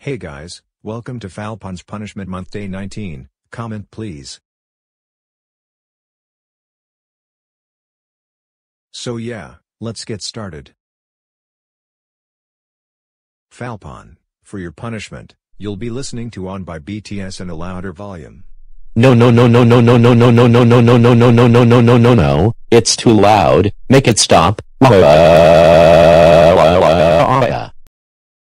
Hey guys, welcome to Falpon's Punishment Month Day 19, comment please. So yeah, let's get started. Falpon, for your punishment, you'll be listening to On by BTS in a louder volume. No, it's too loud, make it stop.